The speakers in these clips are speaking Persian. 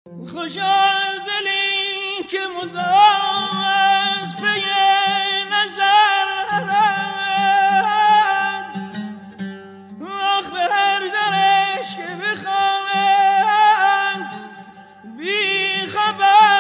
خوشا دلی که مدام از پی نظر رد آخ به هر درش که بخواند بی خبر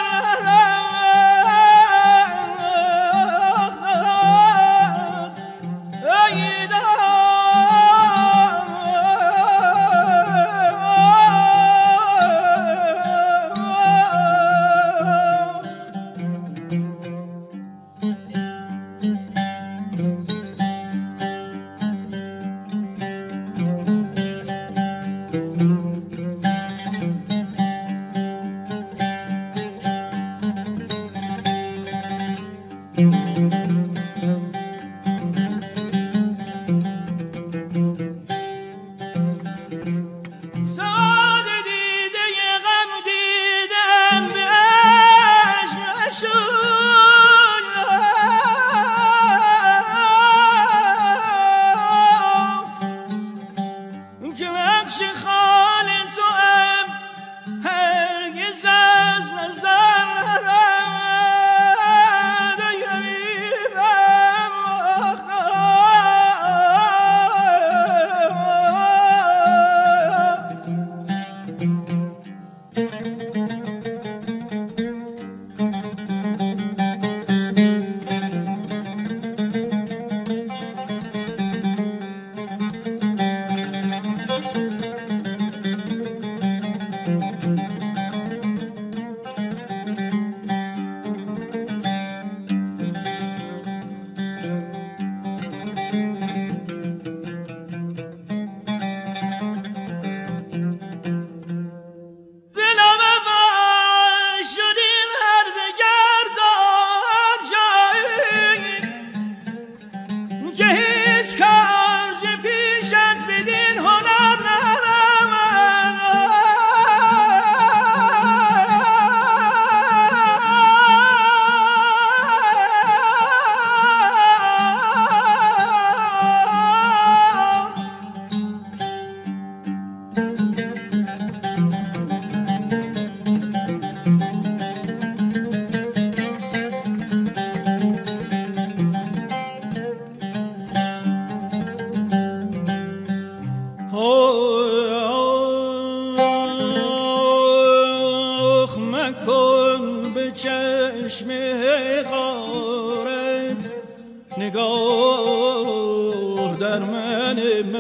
نگاه در من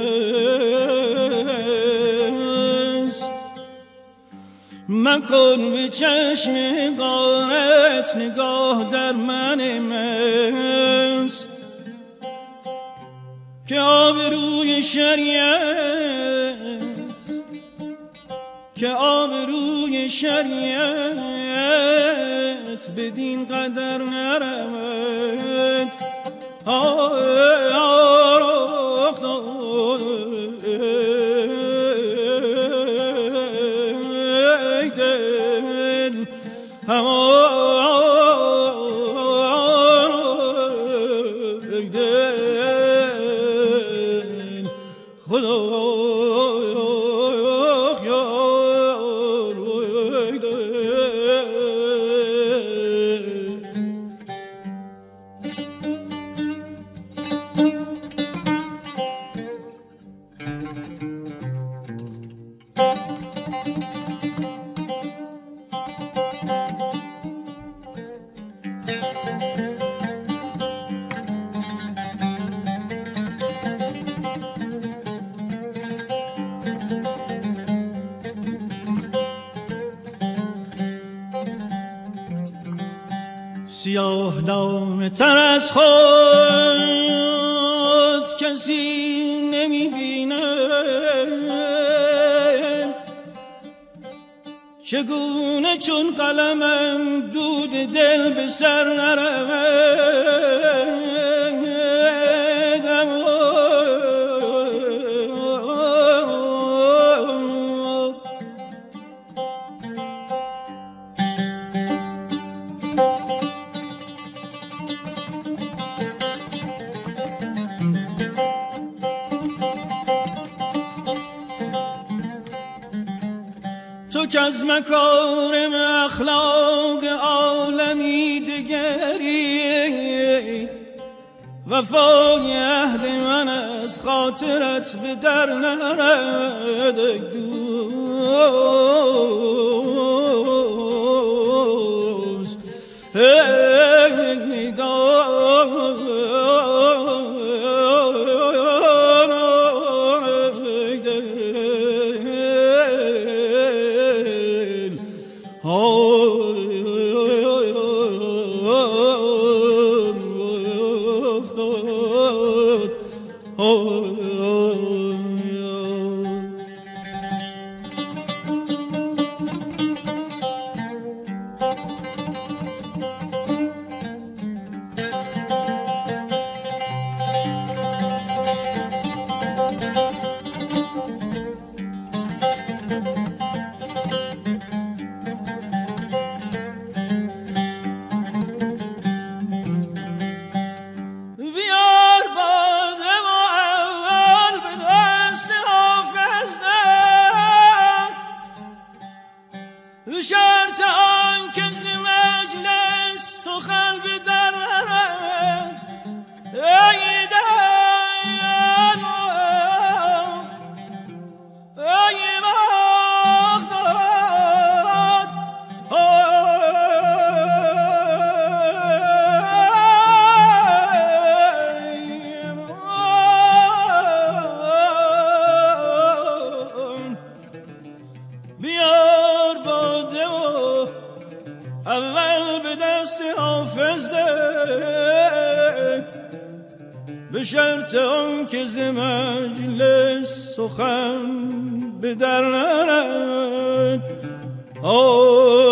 مست مکن به چشم غارت نگاه در من مست که آبروی شریعت بدین قدر نرمد سیاه نامه تر از خود کسی نمی بینه چگونه چون قلمم دود دل به سر نرود از مکارم اخلاق عالمی دگری وفای اهل من از خاطرت به در نرد دوست ای دوست شرط آن که ز مجلس سخن به در نرد ای دل ای بغداد بیار باده و اول به دست حافظ ده به شرط آن که ز مجلس سخن به در نرد